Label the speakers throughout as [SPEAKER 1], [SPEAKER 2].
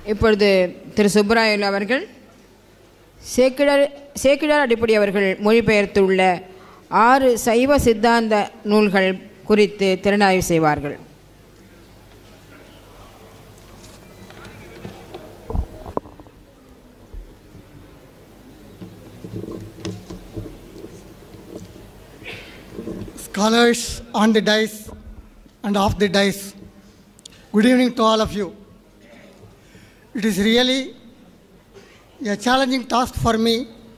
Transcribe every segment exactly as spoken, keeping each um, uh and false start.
[SPEAKER 1] இப்பொழுது திரு சுப்பராயலு அவர்கள் சேக்கிழார் சேக்கிழார் அடிப்படை அவர்கள் மொழிபெயர்த்துள்ள ஆறு சைவ சித்தாந்த நூல்கள் குறித்து திறனாய்வு செய்வார்கள்.
[SPEAKER 2] Scholars on the dais and off the dais, good evening to all of you. It is really a challenging task for me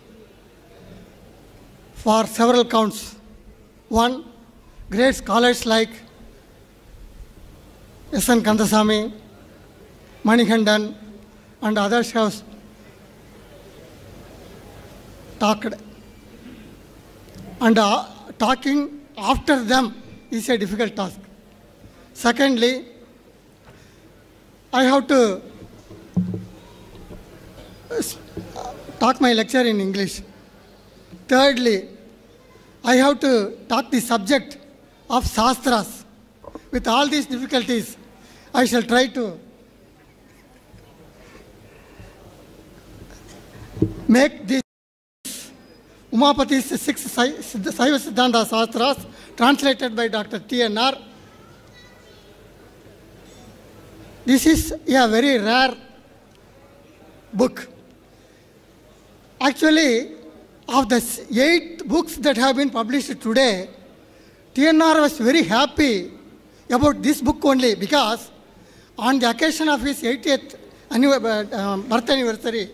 [SPEAKER 2] for several counts. One, great scholars like S N Kandasamy, Manikandan, and others have talked. And uh, talking after them is a difficult task. Secondly, I have to talk my lecture in English. Thirdly, I have to talk the subject of Shastras. With all these difficulties, I shall try to make this Umapati's six Saiva Siddhanta Shastras, translated by Doctor T N R. This is a very rare book. Actually, of the eight books that have been published today, T N R was very happy about this book only because on the occasion of his eightieth birth anniversary,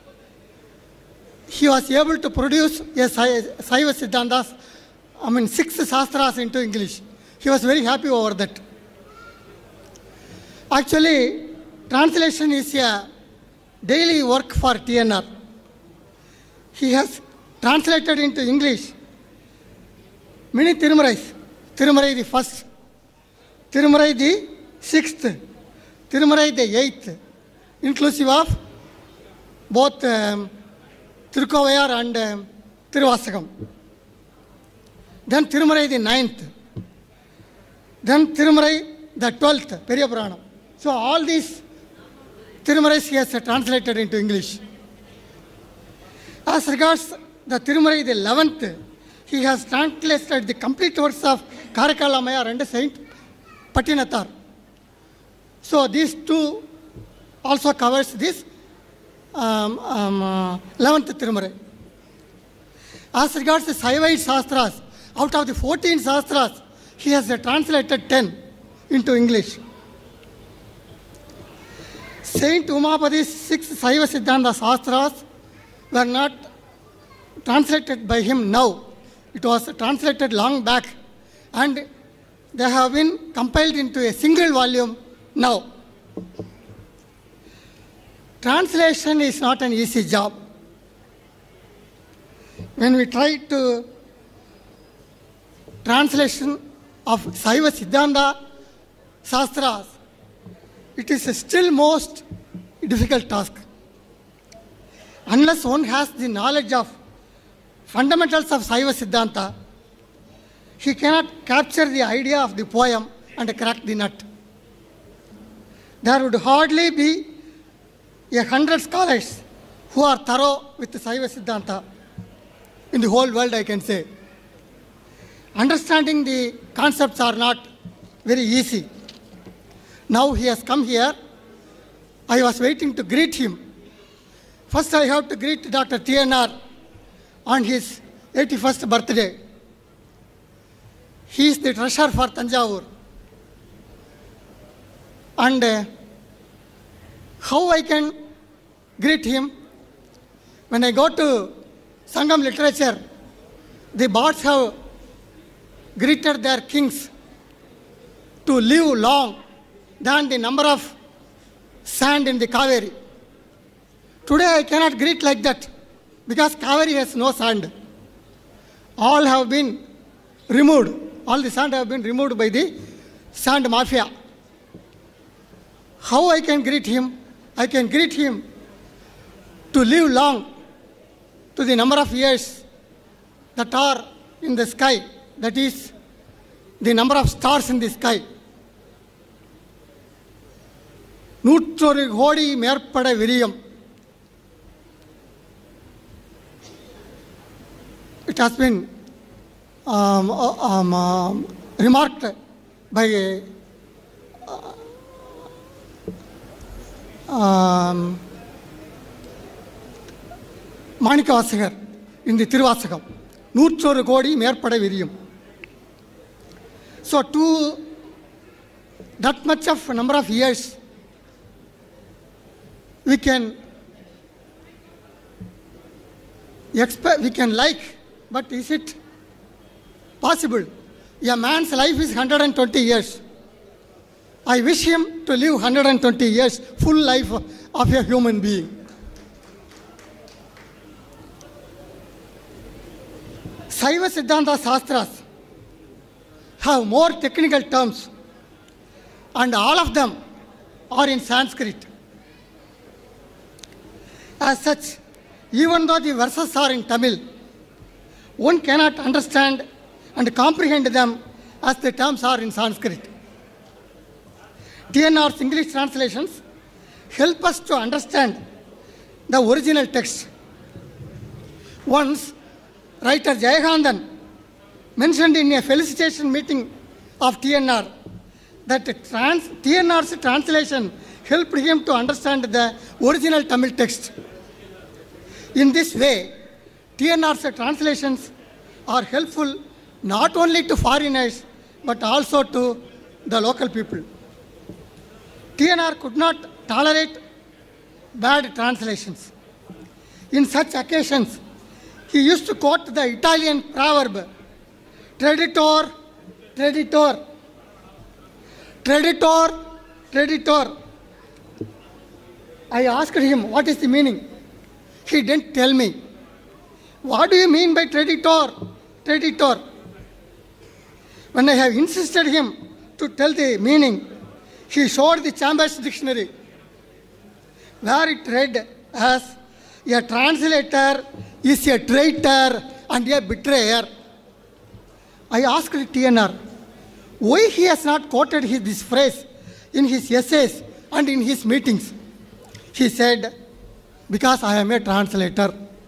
[SPEAKER 2] he was able to produce a Saiva Siddhantas, I mean six Shastras into English. He was very happy over that. Actually, translation is a daily work for T N R. He has translated into English many Tirumarais. Tirumarai the first, Tirumarai the sixth, Tirumarai the eighth, inclusive of both um, Tirukavayar and um, Tiruvasakam. Then Tirumarai the ninth. Then Tirumarai the twelfth, Periyapuranam. So all these Tirumarais he has translated into English. As regards the Tirumarai the eleventh, he has translated the complete works of Karakalamaya and Saint Patinathar. So these two also covers this um, um, uh, eleventh Tirumarai. As regards the Saivite Shastras, out of the fourteen Shastras, he has uh, translated ten into English. Saint Umapati's six Saiva Siddhanta Shastras were not translated by him now. It was translated long back and they have been compiled into a single volume now. Translation is not an easy job. When we try to translation of Saiva Siddhanta Shastras, it is a still most difficult task. Unless one has the knowledge of fundamentals of Saiva Siddhanta, he cannot capture the idea of the poem and crack the nut. There would hardly be a hundred scholars who are thorough with the Saiva Siddhanta in the whole world, I can say. Understanding the concepts are not very easy. Now he has come here. I was waiting to greet him. First I have to greet Doctor T N R on his eighty-first birthday. He is the treasurer for Tanjavur. And uh, how I can greet him? When I go to Sangam literature, the bards have greeted their kings to live long than the number of sand in the Kaveri. Today I cannot greet like that because Kaveri has no sand. All have been removed. All the sand have been removed by the sand mafia. How I can greet him? I can greet him to live long to the number of years that are in the sky, that is the number of stars in the sky. நூற்றொரு கோடி மேற்பட விரியும். It has been um, um, um, remarked by uh, um, Manikkavasagar இந்த திருவாசகம் நூற்றொரு கோடி மேற்பட விரியும். So to that much of number of years we can expect, we can like, but is it possible? A man's life is one hundred twenty years. I wish him to live one hundred twenty years, full life of a human being. Saiva Siddhanta Shastras have more technical terms, and all of them are in Sanskrit. As such, even though the verses are in Tamil, one cannot understand and comprehend them as the terms are in Sanskrit. T N R's English translations help us to understand the original text. Once, writer Jayakandan mentioned in a felicitation meeting of T N R that trans, T N R's translation helped him to understand the original Tamil text. In this way, T N R's translations are helpful not only to foreigners but also to the local people. T N R could not tolerate bad translations. In such occasions, he used to quote the Italian proverb, traditor, traditor, traditor, traditor. I asked him, what is the meaning? He didn't tell me. What do you mean by traditor, traditor? When I have insisted him to tell the meaning, he showed the Chambers Dictionary, where it read as, a translator is a traitor and a betrayer. I asked T N R, why he has not quoted his, this phrase in his essays and in his meetings. He said, because I am a translator.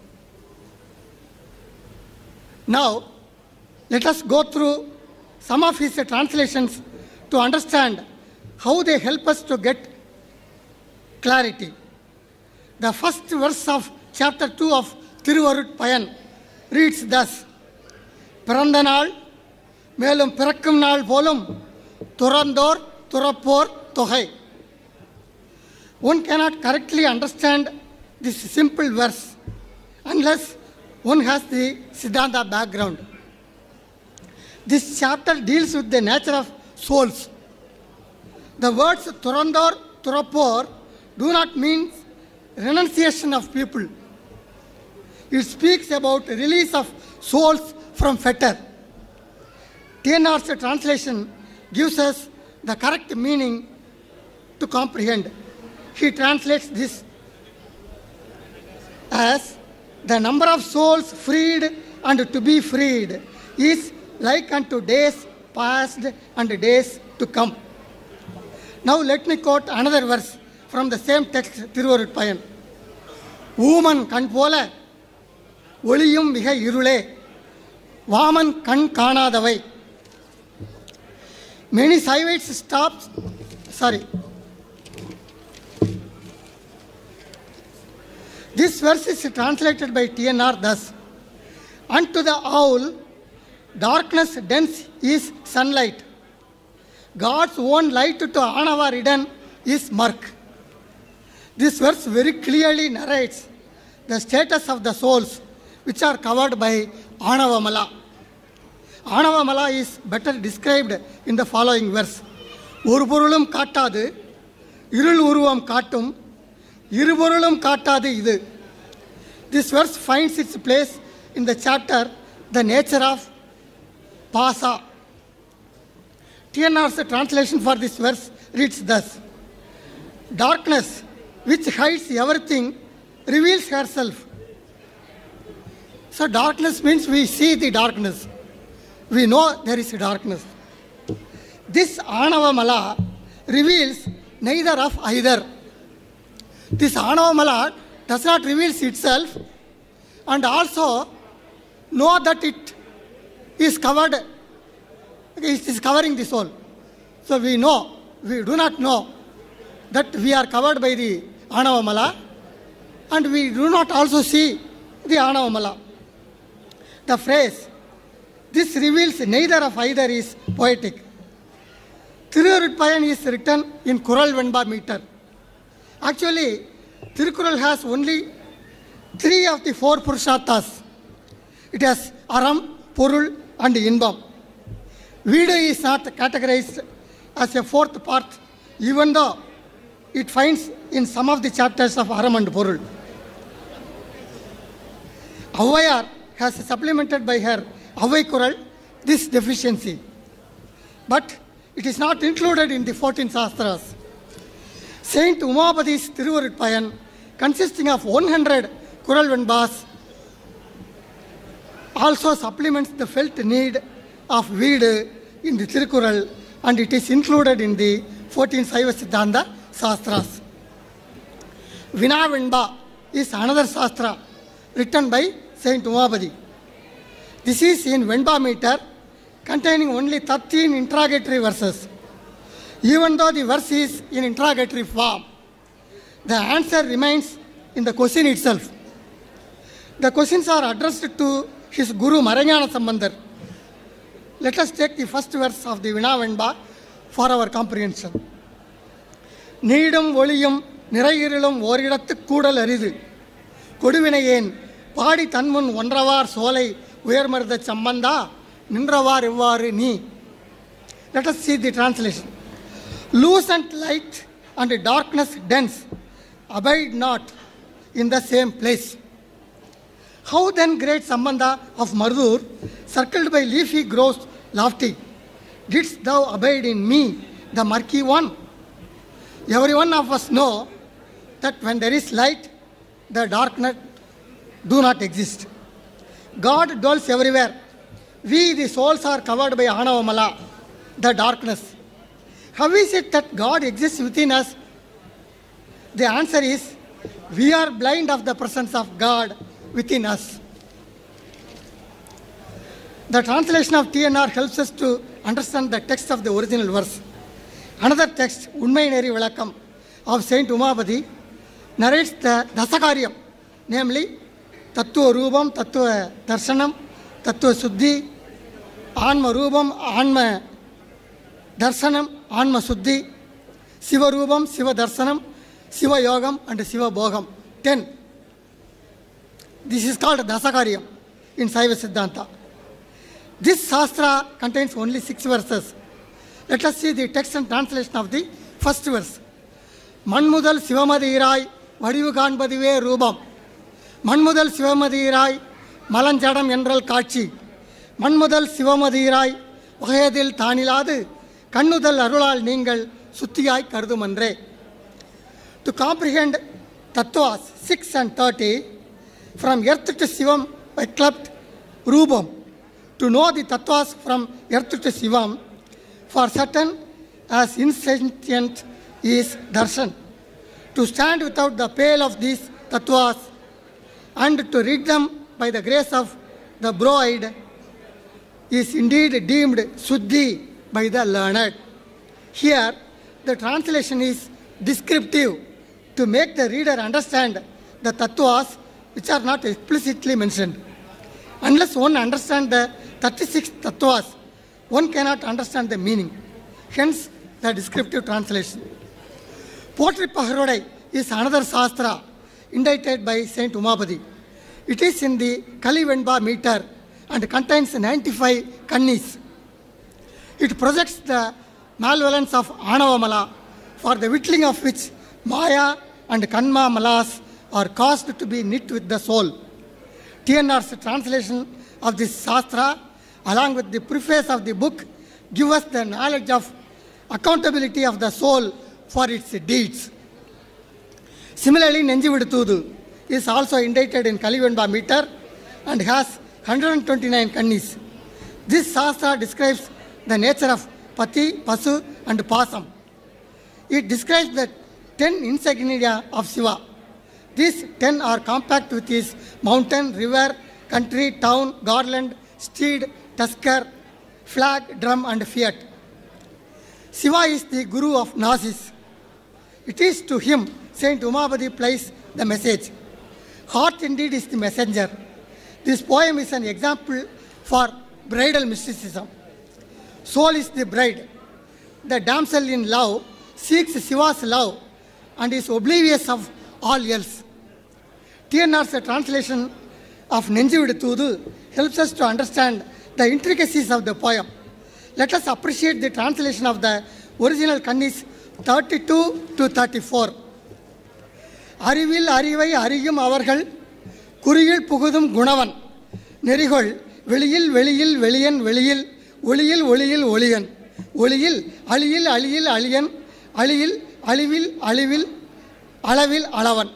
[SPEAKER 2] Now, let us go through some of his translations to understand how they help us to get clarity. The first verse of chapter two of Thiruvarutpayan reads thus, பிறந்த நாள் மேலும் பிறக்கும் நாள் போலும் துறந்தோர் துறப்போர் தொகை. One cannot correctly understand this simple verse unless one has the Siddhanta background. This chapter deals with the nature of souls. The words Turandor, Turapor do not mean renunciation of people. It speaks about release of souls from fetter. T N R's translation gives us the correct meaning to comprehend. He translates this as the number of souls freed and to be freed is like unto days past and days to come. Now let me quote another verse from the same text, Thiruvarutpayan. ஊமன் கண் போல ஒளியும் மிக இருளே வாமன் கண் காணாதவை. Many Saivites stopped, sorry. This verse is translated by T N R thus, unto the owl, darkness dense is sunlight. God's own light to Anava hidden is murk. This verse very clearly narrates the status of the souls which are covered by Anavamala. Anavamala is better described in the following verse. ஒரு பொருளும் காட்டாது இருள் உருவம் காட்டும் இருபொருளும் காட்டாது இது. This verse finds its place in the chapter The Nature of Pasa. T N R's translation for this verse reads thus, darkness which hides everything reveals herself. So darkness means we see the darkness. We know there is darkness. This Anavamala reveals neither of either. This Anavamala does not reveal itself and also know that it is covered, it is covering the soul. So we know, we do not know that we are covered by the Anavamala, and we do not also see the Anavamala. The phrase, this reveals neither of either, is poetic. Thiruvurutpayan is written in Kural Venba meter. Actually, Thirukural has only three of the four Purusharthas. It has Aram, Porul and Inbam. Veedu is not categorized as a fourth part, even though it finds in some of the chapters of Aram and Porul. Avvayar has supplemented by her Avvai Kural this deficiency, but it is not included in the fourteen Shastras. Saint Umapathi's Thiruvurutpayan, consisting of one hundred Kural Venbas, also supplements the felt need of Veedu in the Thirukural, and it is included in the fourteen Saiva Siddhanta Shastras. Vina Venba is another Shastra written by Saint Umapathi. This is in Venba meter, containing only thirteen interrogatory verses. Even though the verse is in interrogatory form, the answer remains in the question itself. The questions are addressed to his Guru Maranyana Sambandar. Let us take the first verse of the Vina Venba for our comprehension. Needum Voliyum Nirayirulum Voridathu Kudal Aridu Koduvinayen Padi Tanmun Vandravar Solai Uyarmartha Chambanda Nindravar Ivvaru Ni. Let us see the translation. Lucent light and darkness dense abide not in the same place. How then great Sambandha of Mardur, circled by leafy groves lofty, didst thou abide in me, the murky one? Every one of us know that when there is light, the darkness do not exist. God dwells everywhere. We, the souls, are covered by Anavamala, the darkness. How is it that God exists within us? The answer is, we are blind of the presence of God within us. The translation of T N R helps us to understand the text of the original verse. Another text, Unmai Neri Vilakam, of Saint Umapathi, narrates the Dasakaryam, namely Tattva Rubam, Tattva Darshanam, Tattva Suddhi, Anma Rubam, Anma Darshanam, Anma Suddhi, Siva Rubam, Siva Darshanam, Siva Yogam and Siva Bhogam. ten. This is called Dasakaryam in Saiva Siddhanta. This Shastra contains only six verses. Let us see the text and translation of the first verse. Manmudal Sivamadhirai Vadivu Kanpadive Rubam. Manmudal Sivamadhirai Malanjadam Yendral Kachi. Manmudal Sivamadhirai Vahayadil Thaniladu Kannudal Arulal Ningal Suttiyai Kardumandre. To comprehend Tattvas six and thirty, from earth to Sivam by clubbed Rubam. To know the Tattvas from earth to Sivam, for certain as insentient is Darshan. To stand without the pale of these Tattvas and to read them by the grace of the broad is indeed deemed Suddhi by the learned. Here, the translation is descriptive to make the reader understand the Tattvas which are not explicitly mentioned. Unless one understands the thirty-six Tattvas, one cannot understand the meaning. Hence, the descriptive translation. Potri Paharodai is another Shastra indited by Saint Umapathi. It is in the Kali Venba meter and contains ninety-five kannis. It projects the malevolence of Anavamala, for the whittling of which Maya and Kanma Malas are caused to be knit with the soul. T N R's translation of this Shastra, along with the preface of the book, give us the knowledge of accountability of the soul for its deeds. Similarly, Nenjividutudu is also indited in Kali Venba meter and has one hundred twenty-nine kannis. This Shastra describes the nature of Pati, Pasu and Pasam. It describes the ten insignia of Shiva. These ten are compact with his mountain, river, country, town, garland, steed, tusker, flag, drum, and fiat. Shiva is the guru of Gnosis. It is to him Saint Umapati plays the message. Heart indeed is the messenger. This poem is an example for bridal mysticism. Soul is the bride. The damsel in love seeks Shiva's love and is oblivious of all else. T N R's translation of Nenjividu Thudu helps us to understand the intricacies of the poem. Let us appreciate the translation of the original Kannis thirty-two to thirty-four. Arivil arivai ariyum avargal kuriyil pugudum gunavan nerigol veliyil veliyil veliyan veliyil oliyil oliyil oliyan oliyil aliyil aliyil aliyan aliyil alivil alivil alavil alavan.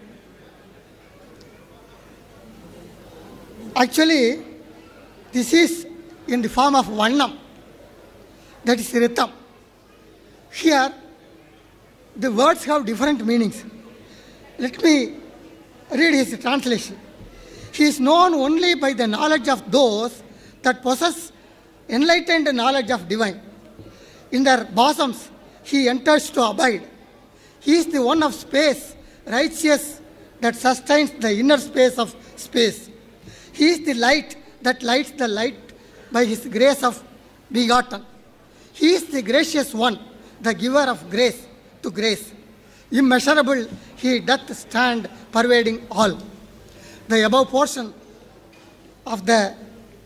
[SPEAKER 2] Actually, this is in the form of Vannam, that is Ritham. Here, the words have different meanings. Let me read his translation. He is known only by the knowledge of those that possess enlightened knowledge of divine. In their bosoms, he enters to abide. He is the one of space, righteous, that sustains the inner space of space. He is the light that lights the light by his grace of begotten. He is the gracious one, the giver of grace to grace. Immeasurable, he doth stand pervading all. The above portion of the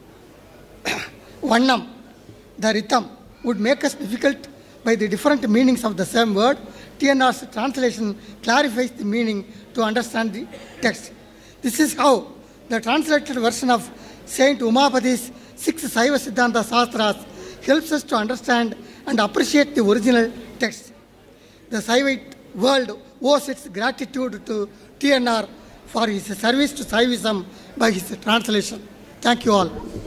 [SPEAKER 2] Vannam, the Ritham, would make us difficult by the different meanings of the same word. T N R's translation clarifies the meaning to understand the text. This is how the translated version of Saint Umapati's six Saiva Siddhanta Sastras helps us to understand and appreciate the original text. The Saivite world owes its gratitude to T N R for his service to Saivism by his translation. Thank you all.